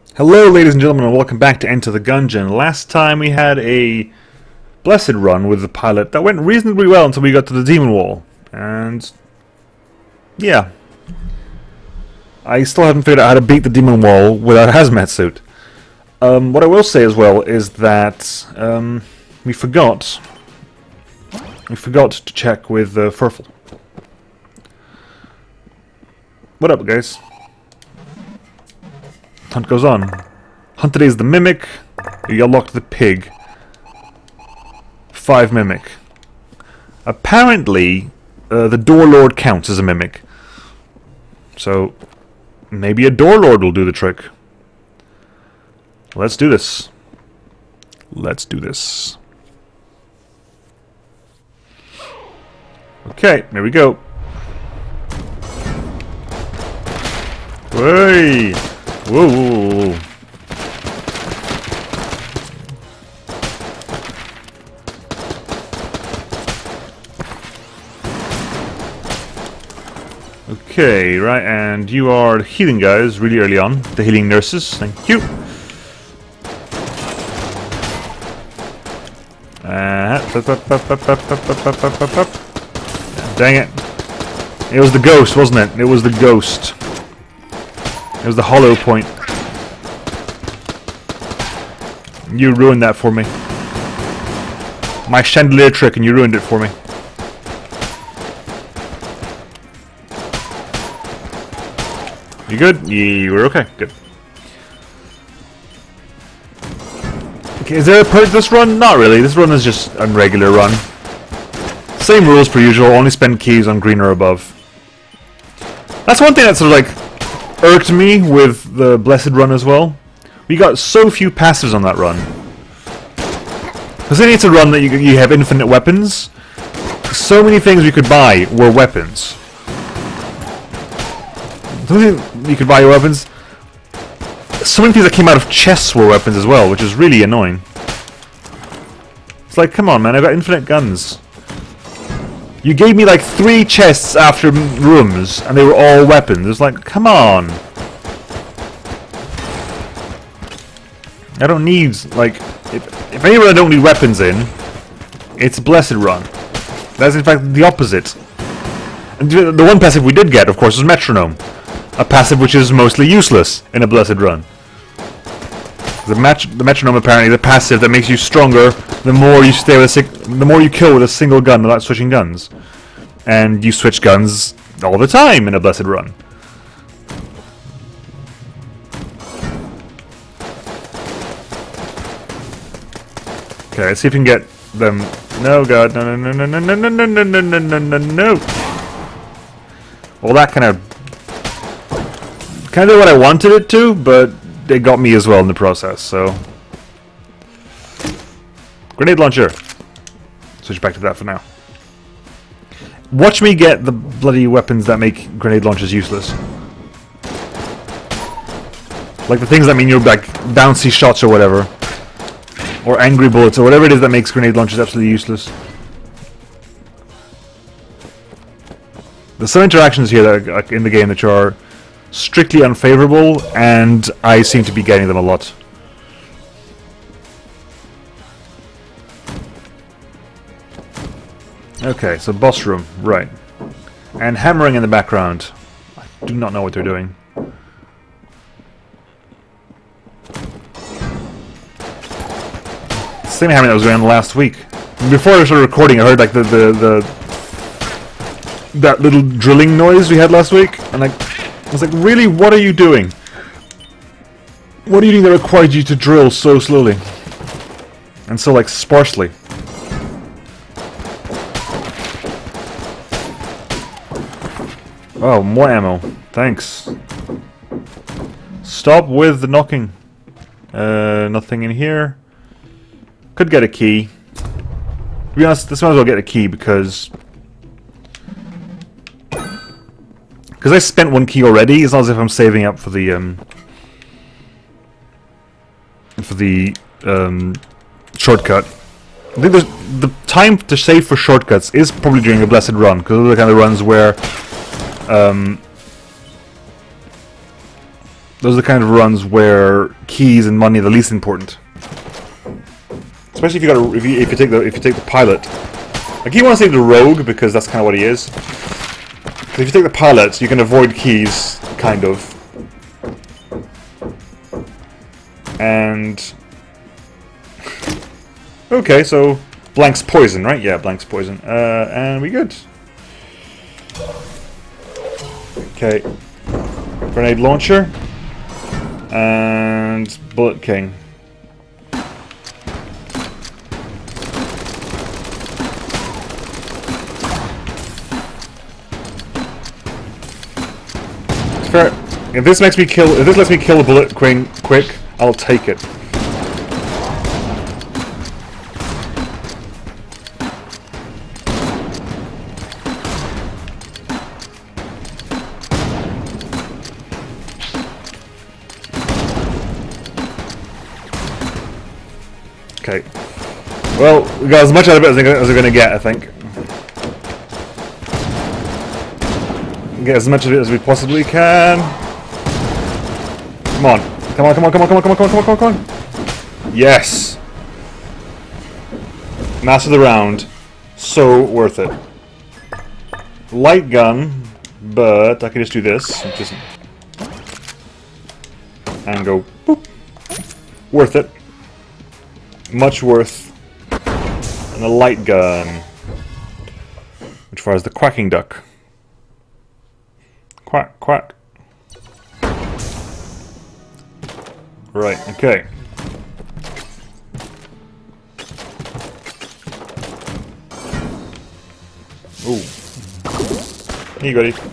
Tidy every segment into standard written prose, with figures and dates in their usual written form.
Hello ladies and gentlemen and welcome back to Enter the Gungeon. Last time we had a blessed run with the pilot that went reasonably well until we got to the demon wall. And yeah, I still haven't figured out how to beat the demon wall without a hazmat suit. What I will say as well is that we forgot to check with Furful. What up, guys? Hunt goes on. Hunted is the Mimic. You unlocked the Pig. 5 Mimic. Apparently, the Door Lord counts as a Mimic. So, maybe a Door Lord will do the trick. Let's do this. Let's do this. Okay, here we go. Hey! Whoa, whoa, whoa. Okay, right, and you are the healing guys really early on. The healing nurses, thank you. Dang it. It was the ghost, wasn't it? It was the ghost. It was the hollow point. You ruined that for me. My chandelier trick and you ruined it for me. You good? You were okay. Good. Okay, is there a perk to this run? Not really. This run is just a regular run. Same rules per usual. Only spend keys on green or above. That's one thing that sort of like irked me with the Blessed run as well. We got so few passives on that run. Because then it's a run that you have infinite weapons. So many things we could buy were weapons. You could buy your weapons. So many things that came out of chests were weapons as well, which is really annoying. It's like, come on man, I've got infinite guns. You gave me like 3 chests after rooms, and they were all weapons. It's like, come on. I don't need, like, if any run I don't need weapons in, it's Blessed Run. That's in fact the opposite. And the one passive we did get, of course, was Metronome. A passive which is mostly useless in a Blessed Run. The Metronome apparently is a passive that makes you stronger the more you stay with the more you kill with a single gun without switching guns. And you switch guns all the time in a Blessed Run. Okay, let's see if we can get them. No, God, no, no, no, no, no, no, no, no, no, no, no, no, no. Well, that kind of did what I wanted it to, but it got me as well in the process, so. Grenade launcher. Switch back to that for now. Watch me get the bloody weapons that make grenade launchers useless. Like the things that mean you're like bouncy shots or whatever. Or angry bullets or whatever it is that makes grenade launchers absolutely useless. There's some interactions here that are in the game that are strictly unfavorable, and I seem to be getting them a lot. Okay, so boss room, right. And hammering in the background. I do not know what they're doing. Same hammering that was going on last week. Before I started recording, I heard like that little drilling noise we had last week, and I was like, really, what are you doing? What are you doing that required you to drill so slowly? And so, like, sparsely? Oh, more ammo. Thanks. Stop with the knocking. Nothing in here. Could get a key. To be honest, this might as well get a key because I spent 1 key already. It's not as if I'm saving up for the shortcut. I think the time to save for shortcuts is probably during a Blessed Run, because those are the kind of runs where those are the kind of runs where keys and money are the least important. Especially if you take the pilot. I keep want to say the rogue because that's kind of what he is. If you take the pilot, you can avoid keys, kind of. And okay, so blank's poison, right? Yeah, blank's poison. And we good. Okay, grenade launcher and bullet king. It's fair. If this lets me kill a bullet king quick, I'll take it. Okay. Well, we got as much out of it as we're going to get, I think. Get as much of it as we possibly can. Come on. Come on, come on, come on, come on, come on, come on, come on, come on, come on. Yes! Master the round. So worth it. Light gun, but I can just do this. And go boop. Worth it. Much worth. And a light gun. Which fires the quacking duck. Quack, quack. Right, okay. Ooh. Here you go, buddy.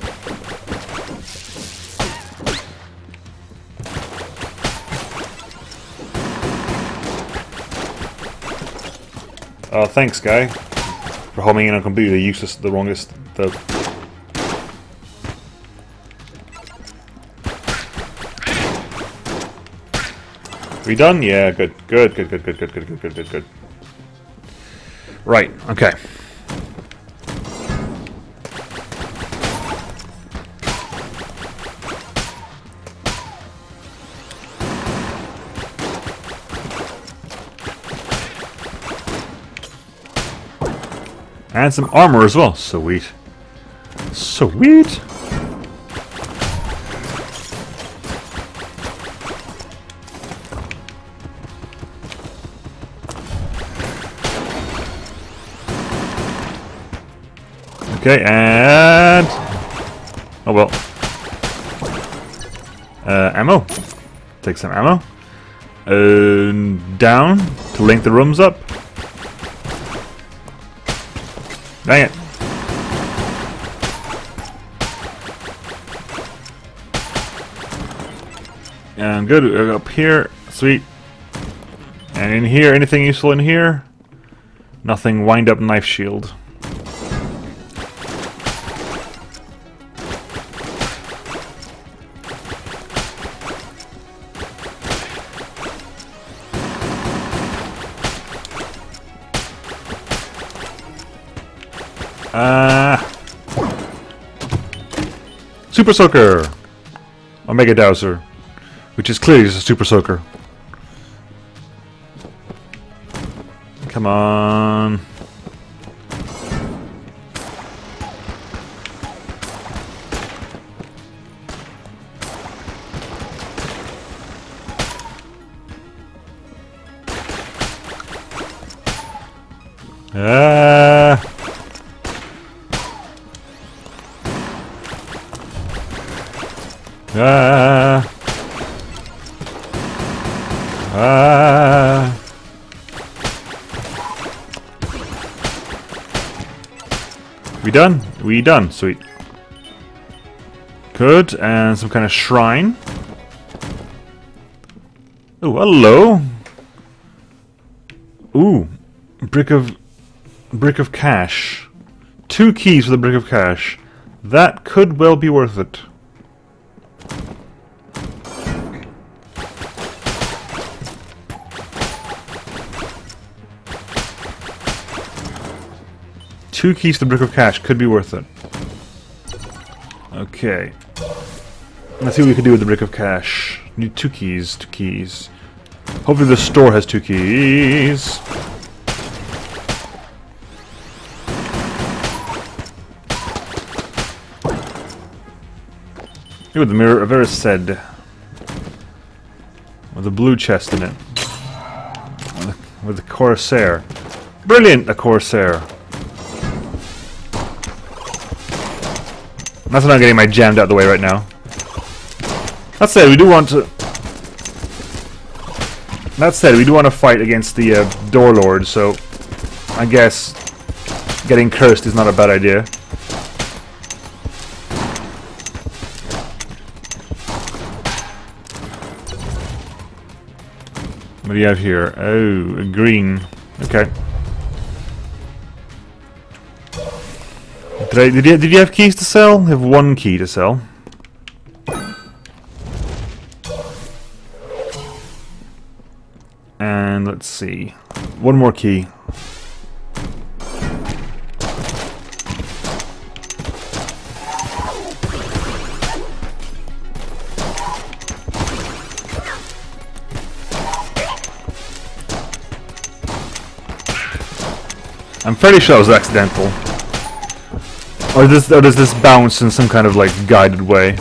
Thanks, guy, for homing in on completely useless, the wrongest, We done? Yeah, good. Good. Right, okay. And some armor as well. Sweet. Sweet! Okay, and... oh well. Ammo. Take some ammo. Down to link the rooms up. Dang it. And good, up here, sweet. And in here, anything useful in here? Nothing, wind up knife shield. Super Soaker! Omega Dowser. Which is clearly just a Super Soaker. Come on. We done? We done. Sweet. Good. And some kind of shrine. Oh, hello. Ooh. Brick of cash. 2 keys for the brick of cash. That could well be worth it. Two keys to the brick of cash could be worth it. Okay. Let's see what we can do with the brick of cash. Need 2 keys. 2 keys. Hopefully the store has 2 keys. Ooh, the mirror of Erised. With a blue chest in it. With a Corsair. Brilliant, a Corsair. That's what I'm getting my jammed out of the way right now. That said, we do want to... That said, we do want to fight against the Door Lord, so... I guess... getting cursed is not a bad idea. What do you have here? Oh, a green. Okay. Did you have keys to sell? I have 1 key to sell. And let's see. 1 more key. I'm fairly sure it was accidental. Or does this bounce in some kind of like guided way?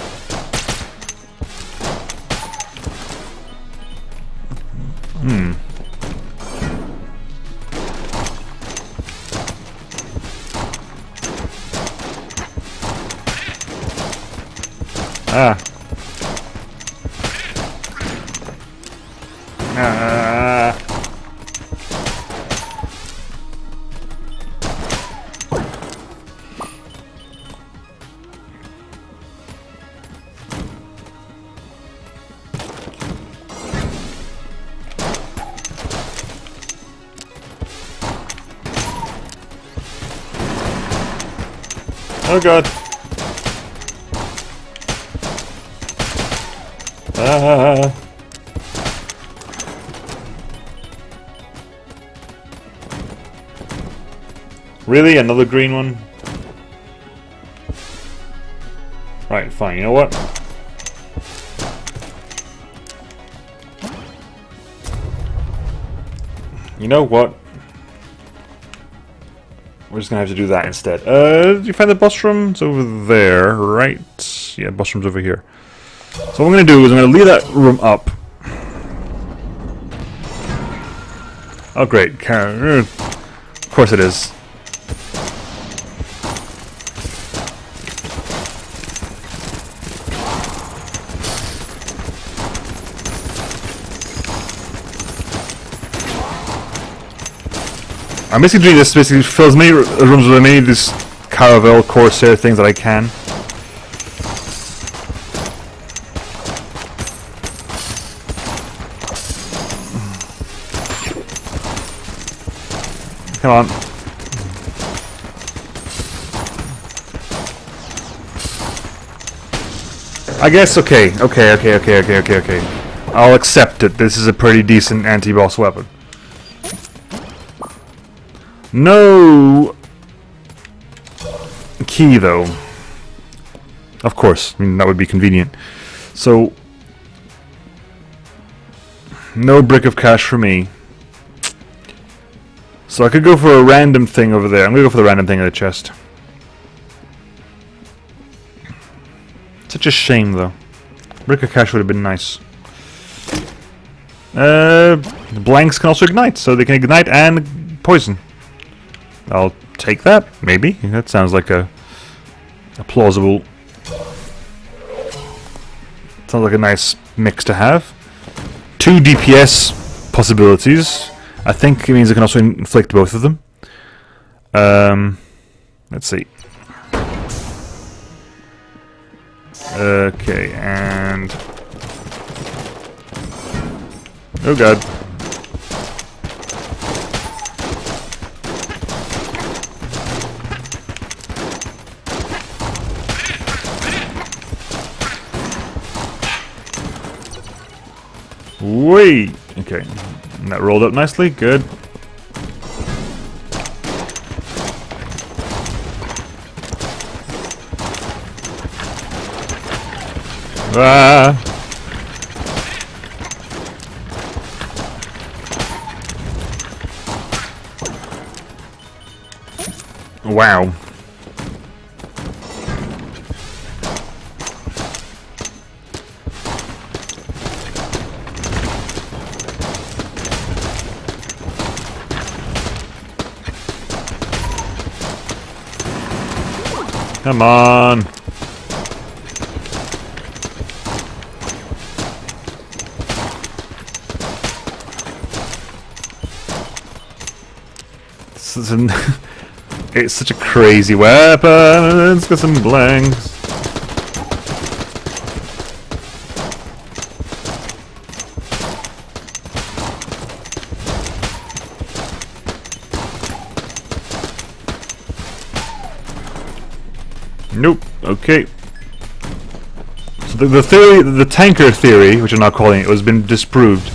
Ah. Oh god. Ah. Really? Another green one? Right, fine. You know what? You know what? We're just gonna have to do that instead. Did you find the bus room? It's over there, right? Yeah, bus room's over here. So what I'm gonna do is I'm gonna leave that room up. Oh great, of course it is. I'm basically doing this to basically fill as many rooms with many of these Caravel, Corsair things that I can. Come on. I guess, okay. I'll accept it. This is a pretty decent anti-boss weapon. No key, though. Of course, I mean, that would be convenient. So, no brick of cash for me. So I could go for a random thing over there. I'm gonna go for the random thing in the chest. Such a shame, though. Brick of cash would have been nice. Blanks can also ignite, so they can ignite and poison. I'll take that, maybe. That sounds like a plausible... Sounds like a nice mix to have. 2 DPS possibilities. I think it means I can also inflict both of them. Let's see. Okay, and... Oh god. Wait! Okay. And that rolled up nicely. Good. Ah! Wow. Come on. This is it's such a crazy weapon. It's got some blanks. Nope. Okay. So the theory, the tanker theory, which I'm not calling it, has been disproved.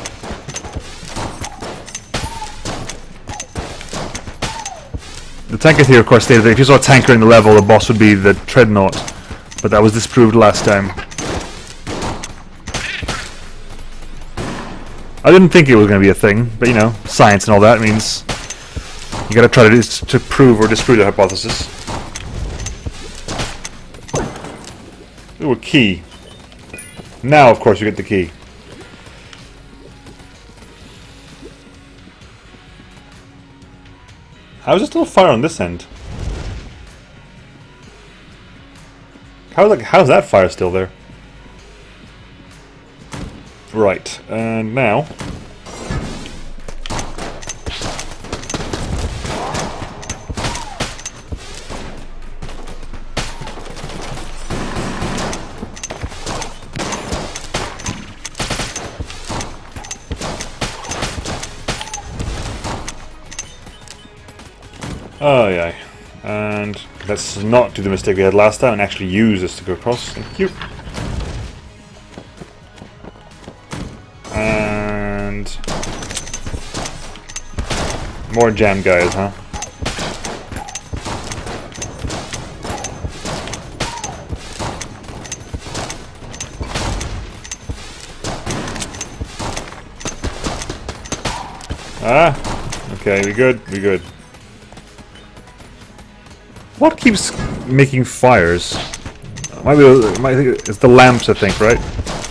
The tanker theory, of course, stated that if you saw a tanker in the level, the boss would be the Dreadnought, but that was disproved last time. I didn't think it was going to be a thing, but you know, science and all that means you got to try to prove or disprove the hypothesis. Ooh, a key. Now, of course, you get the key. How is there still fire on this end? How's that fire still there? Right, and now... Oh yeah, and let's not do the mistake we had last time and actually use this to go across. Thank you. And more jam guys, huh? Ah, okay, we good, we good. What keeps making fires? Might be it's the lamps, I think, right?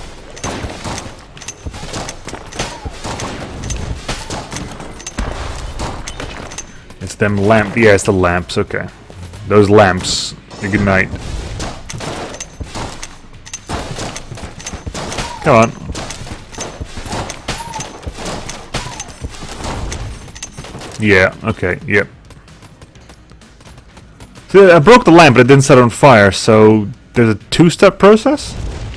It's them lamp. Yeah, it's the lamps. Okay, those lamps ignite. Come on. Yeah. Okay. Yep. So I broke the lamp, but it didn't set on fire, so there's a two-step process?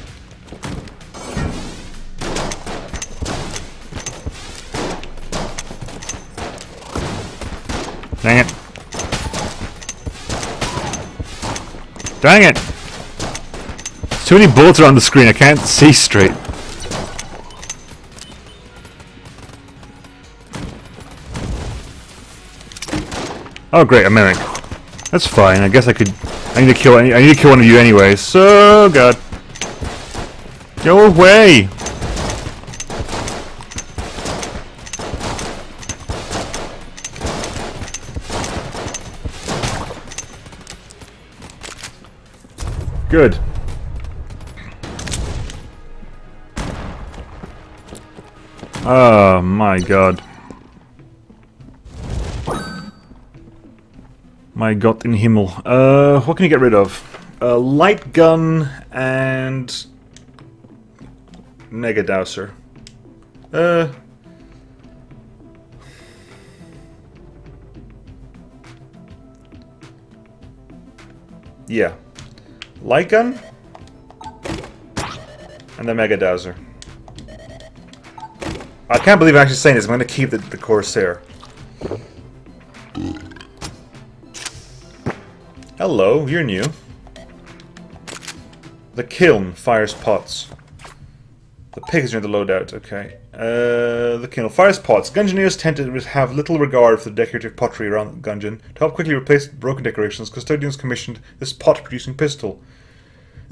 Dang it. Dang it! There's too many bullets around the screen, I can't see straight. Oh great, a mimic. That's fine. I guess I could. I need to kill one of you anyway. So God, go away. Good. Oh my God. My Gott in Himmel. What can you get rid of? Light gun and Mega Dowser. Yeah. Light gun and the Mega Dowser. I can't believe I'm actually saying this. I'm going to keep the Corsair. Hello, you're new. The kiln fires pots. The pigs are in the loadout, okay. The kiln fires pots. Gungeoneers tend to have little regard for the decorative pottery around the gungeon. To help quickly replace broken decorations, custodians commissioned this pot-producing pistol.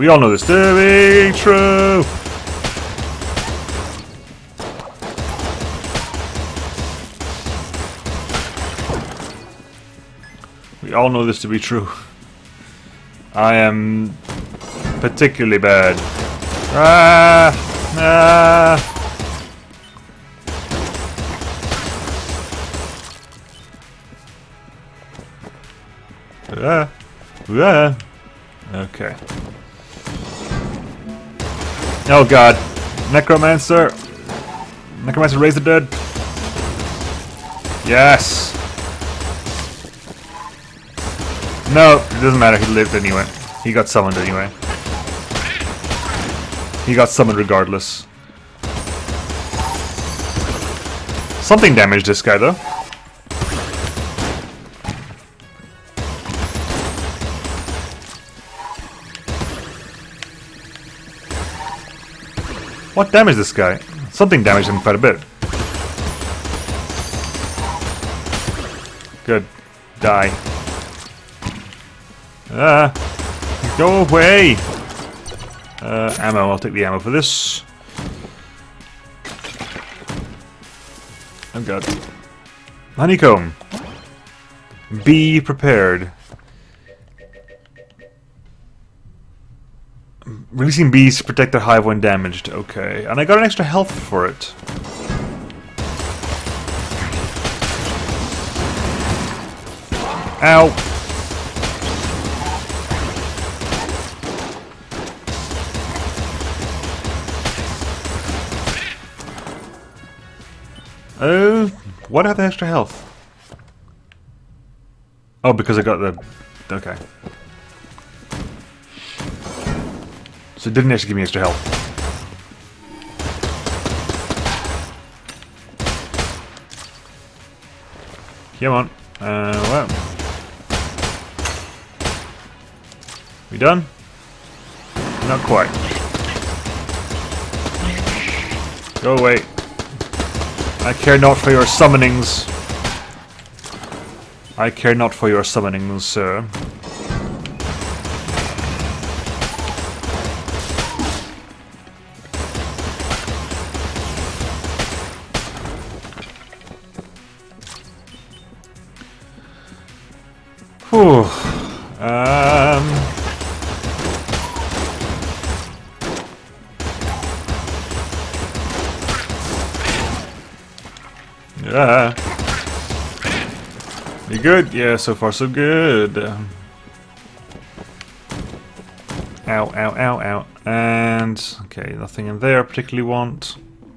We all know this to be true. We all know this to be true. I am particularly bad. Ah! Ah! Okay. Oh god. Necromancer! Necromancer, raise the dead! Yes! No, it doesn't matter, he lived anyway. He got summoned anyway. He got summoned regardless. Something damaged this guy though. What damaged this guy? Something damaged him quite a bit. Good. Die. Go away! Ammo, I'll take the ammo for this. Oh god. Honeycomb. Be prepared. Releasing bees to protect their hive when damaged. Okay. And I got an extra health for it. Ow! Oh, what have the extra health? Oh, because I got the... Okay. So it didn't actually give me extra health. Come on. Well. We done? Not quite. Go away. I care not for your summonings. I care not for your summonings, sir. Whew. Yeah. You good? Yeah, so far so good. Ow, ow, ow, ow. And, okay, nothing in there I particularly want.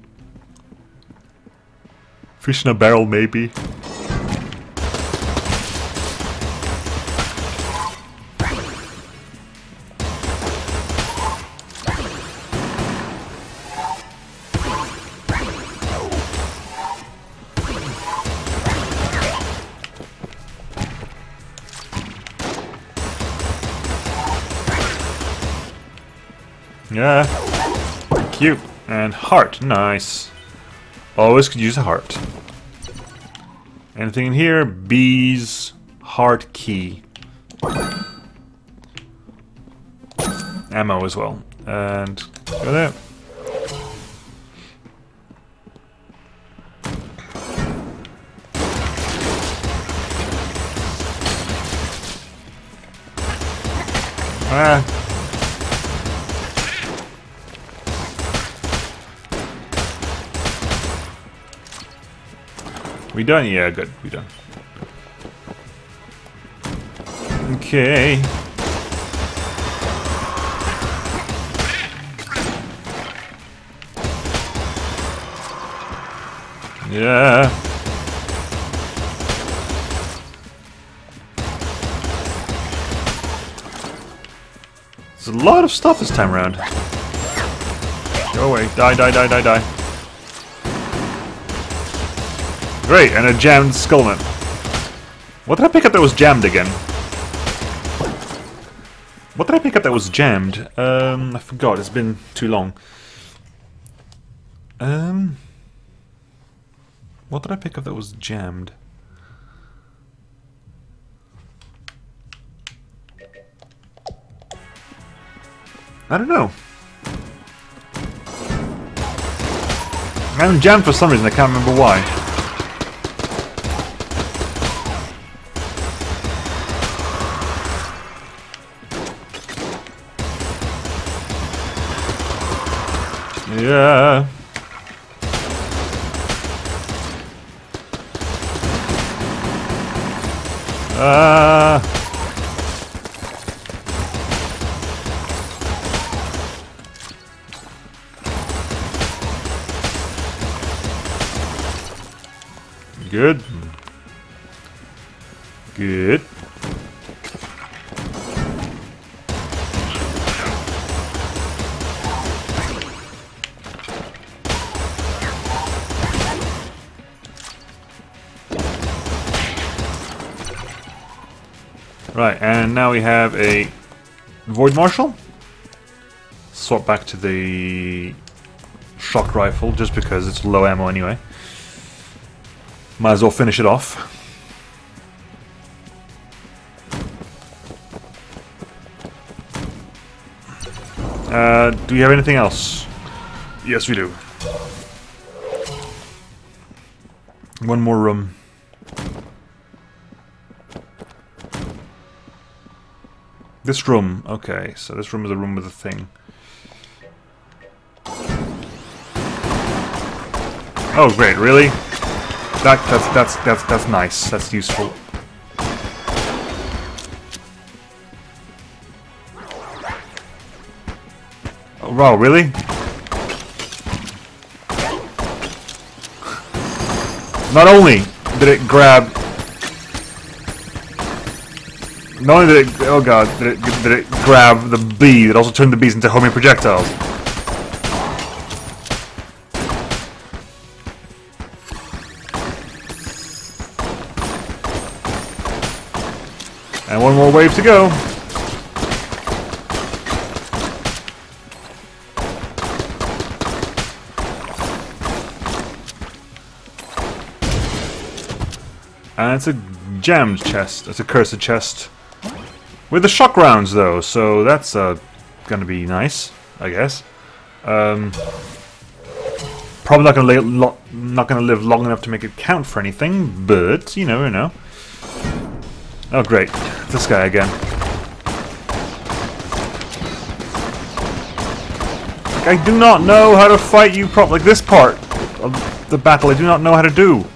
Fish in a barrel, maybe. Yeah. Cute. And heart. Nice. Always could use a heart. Anything in here? Bees. Heart key. Ammo as well. And go there. Ah. We done? Yeah, good. We done. Okay. Yeah. There's a lot of stuff this time around. Go away. Die, die, die, die, die. Great, and a jammed skullman. What did I pick up that was jammed again? What did I pick up that was jammed? I forgot, it's been too long. What did I pick up that was jammed? I don't know. I'm jammed for some reason, I can't remember why. Yeah. Good. Good. Right, and now we have a Void Marshal. Swap back to the shock rifle just because it's low ammo anyway. Might as well finish it off. Do we have anything else? Yes, we do. One more room. This room, okay, so this room is a room with a thing. Oh great, really? That's nice. That's useful. Oh wow, really? Not only did it grab. Not only did it, oh god, did it grab the bee, it also turned the bees into homing projectiles. And one more wave to go. And it's a jammed chest, it's a cursed chest. With the shock rounds though, so that's gonna be nice, I guess. Probably not gonna live long enough to make it count for anything, but you never know. Oh great, this guy again. I do not know how to fight you properly. Like this part of the battle, I do not know how to do.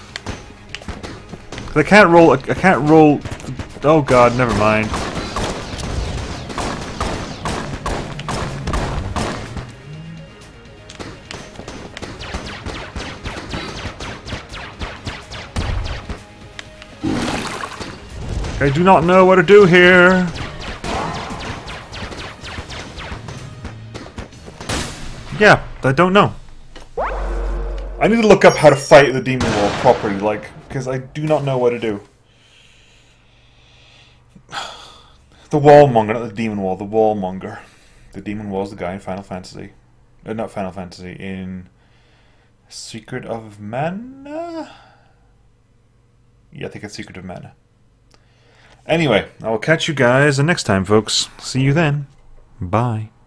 I can't roll. I can't roll. Oh god, never mind. I do not know what to do here. Yeah, I don't know. I need to look up how to fight the demon wall properly, like, because I do not know what to do. The wallmonger, not the demon wall, the wallmonger. The demon wall is the guy in Final Fantasy. Not Final Fantasy, in Secret of Mana? Yeah, I think it's Secret of Mana. Anyway, I will catch you guys next time, folks. See you then. Bye.